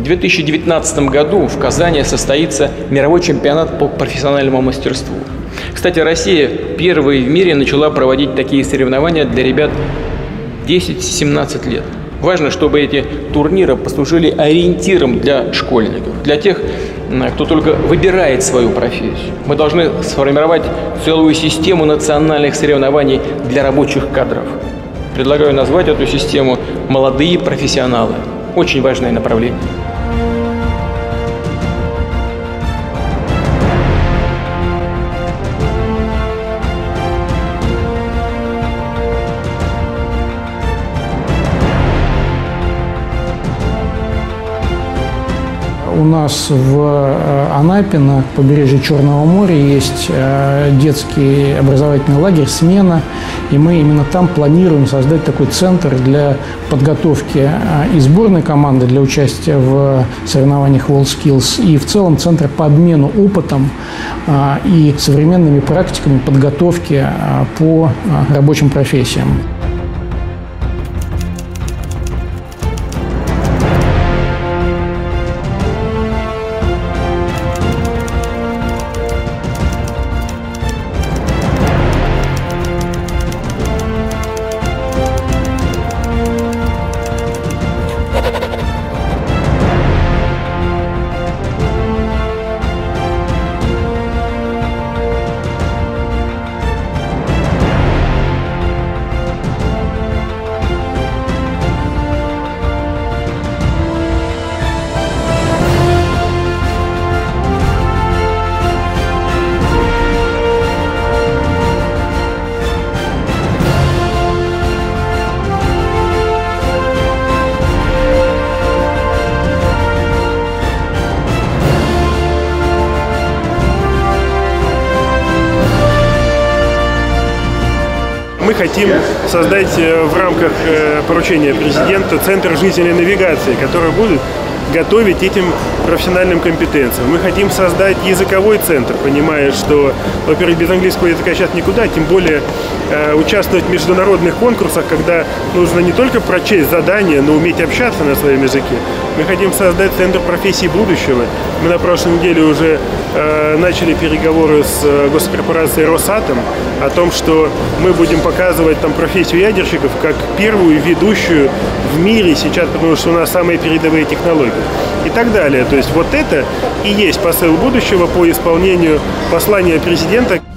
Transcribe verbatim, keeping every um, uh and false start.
две тысячи девятнадцатом году в Казани состоится мировой чемпионат по профессиональному мастерству. Кстати, Россия первой в мире начала проводить такие соревнования для ребят десять-семнадцать лет. Важно, чтобы эти турниры послужили ориентиром для школьников, для тех, кто только выбирает свою профессию. Мы должны сформировать целую систему национальных соревнований для рабочих кадров. Предлагаю назвать эту систему «Молодые профессионалы». Очень важное направление. У нас в Анапе на побережье Черного моря есть детский образовательный лагерь «Смена», и мы именно там планируем создать такой центр для подготовки и сборной команды для участия в соревнованиях WorldSkills, и в целом центр по обмену опытом и современными практиками подготовки по рабочим профессиям. Мы хотим создать в рамках поручения президента Центр жизненной навигации, который будет готовить этим профессиональным компетенциям. Мы хотим создать языковой центр, понимая, что, во-первых, без английского языка сейчас никуда, тем более э, участвовать в международных конкурсах, когда нужно не только прочесть задания, но уметь общаться на своем языке. Мы хотим создать центр профессий будущего. Мы на прошлой неделе уже э, начали переговоры с э, госкорпорацией «Росатом» о том, что мы будем показывать там профессию ядерщиков как первую ведущую в мире сейчас, потому что у нас самые передовые технологии. И так далее. То есть вот это и есть посыл будущего по исполнению послания президента.